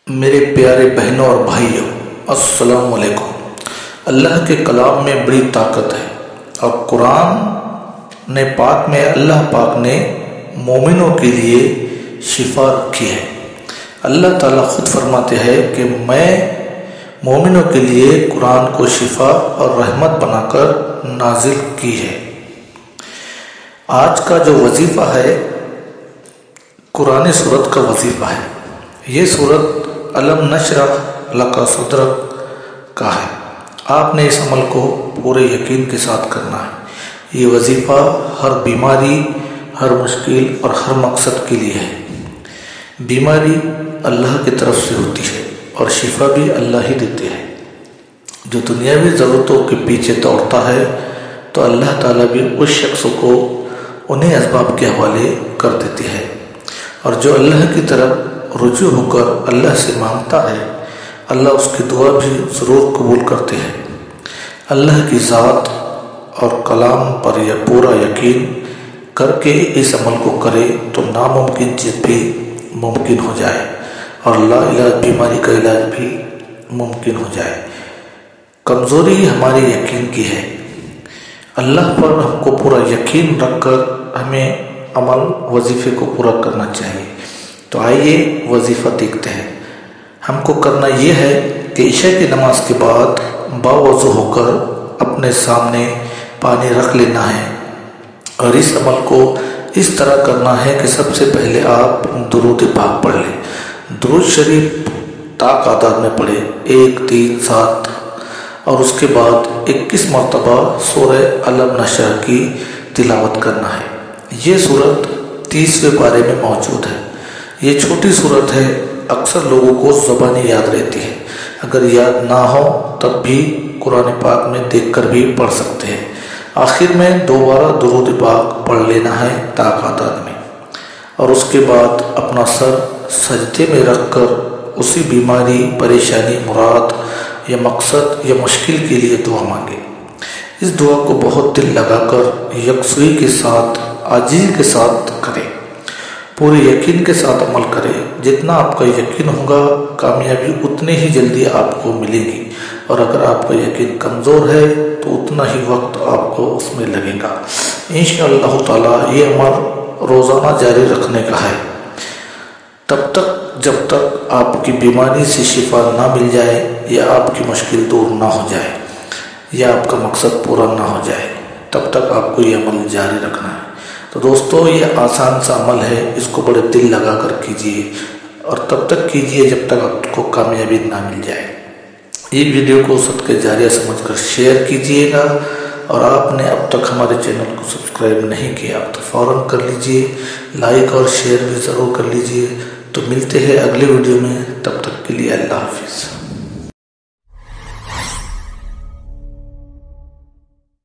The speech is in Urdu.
میرے پیارے بہنوں اور بھائیوں، السلام علیکم۔ اللہ کے کلام میں بڑی طاقت ہے اور قرآن نے پاک میں اللہ پاک نے مومنوں کے لیے شفا رکھی ہے۔ اللہ تعالیٰ خود فرماتے ہیں کہ میں مومنوں کے لیے قرآن کو شفا اور رحمت بنا کر نازل کی ہے۔ آج کا جو وظیفہ ہے قرآن سورت کا وظیفہ ہے۔ یہ سورت علم نشرح لک صدرک کا ہے۔ آپ نے اس عمل کو پورے یقین کے ساتھ کرنا ہے۔ یہ وظیفہ ہر بیماری، ہر مشکل اور ہر مقصد کے لیے ہے۔ بیماری اللہ کی طرف سے ہوتی ہے اور شفا بھی اللہ ہی دیتے ہیں۔ جو دنیاوی ضرورتوں کے پیچھے دوڑتا ہے تو اللہ تعالیٰ بھی اس شخص کو انہیں اسباب کے حوالے کر دیتی ہے، اور جو اللہ کی طرف رجوع ہو کر اللہ سے مانگتا ہے اللہ اس کی دعا بھی ضرور قبول کرتے ہیں۔ اللہ کی ذات اور کلام پر یہ پورا یقین کر کے اس عمل کو کرے تو ناممکن چیز بھی ممکن ہو جائے اور لا علاج بیماری کا علاج بھی ممکن ہو جائے۔ کمزوری ہمارے یقین کی ہے۔ اللہ پر ہم کو پورا یقین رکھ کر ہمیں عمل وظیفے کو پورا کرنا چاہیے۔ تو آئیے وظیفہ دیکھتے ہیں۔ ہم کو کرنا یہ ہے کہ عشاء کی نماز کے بعد باوضو ہو کر اپنے سامنے پانی رکھ لینا ہے، اور اس عمل کو اس طرح کرنا ہے کہ سب سے پہلے آپ درود پاک پڑھ لیں۔ درود شریف طاق تعداد میں پڑھے 1 3 7، اور اس کے بعد 21 مرتبہ سورہ علم نشرح کی تلاوت کرنا ہے۔ یہ سورت 30ویں پارے میں موجود ہے۔ یہ چھوٹی سورت ہے، اکثر لوگوں کو زبانی یاد رہتی ہے۔ اگر یاد نہ ہو تب بھی قرآن پاک میں دیکھ کر بھی پڑھ سکتے ہیں۔ آخر میں دوبارہ درود پاک پڑھ لینا ہے طاق تعداد میں، اور اس کے بعد اپنا سر سجدے میں رکھ کر اسی بیماری، پریشانی، مراد یا مقصد یا مشکل کے لیے دعا مانگے۔ اس دعا کو بہت دل لگا کر یکسوئی کے ساتھ، عاجزی کے ساتھ کرے، پورے یقین کے ساتھ عمل کرے۔ جتنا آپ کا یقین ہوگا کامیابی اتنے ہی جلدی آپ کو ملے گی، اور اگر آپ کا یقین کمزور ہے تو اتنا ہی وقت آپ کو اس میں لگے گا۔ انشاءاللہ تعالیٰ یہ عمل روزانہ جاری رکھنے کا ہے، تب تک جب تک آپ کی بیماری سے شفا نہ مل جائے، یا آپ کی مشکل دور نہ ہو جائے، یا آپ کا مقصد پورا نہ ہو جائے، تب تک آپ کو یہ عمل جاری رکھنا ہے۔ تو دوستو، یہ آسان سا عمل ہے، اس کو بڑے دل لگا کر کیجئے، اور تب تک کیجئے جب تک آپ کو کامیابی نہ مل جائے۔ یہ ویڈیو کو صدقہ جاریہ سمجھ کر شیئر کیجئے گا، اور آپ نے اب تک ہمارے چینل کو سبسکرائب نہیں کیا تو فوراً کر لیجئے، لائک اور شیئر بھی ضرور کر لیجئے۔ تو ملتے ہیں اگلے ویڈیو میں، تب تک کے لیے اللہ حافظ۔